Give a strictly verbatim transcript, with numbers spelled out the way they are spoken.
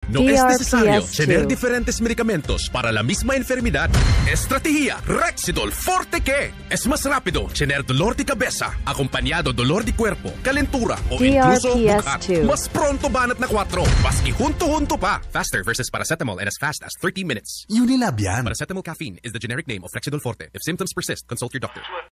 No es necesario D R P S tener two. diferentes medicamentos para la misma enfermedad. Estrategia Rexidol Forte que es más rápido tener dolor de cabeza, acompañado dolor de cuerpo, calentura o D R P S incluso bugat. two. Mas pronto banat na cuatro, maski junto-junto pa. Faster versus paracetamol and as fast as thirty minutes. Unilab yan. Paracetamol caffeine is the generic name of Rexidol Forte. If symptoms persist, consult your doctor.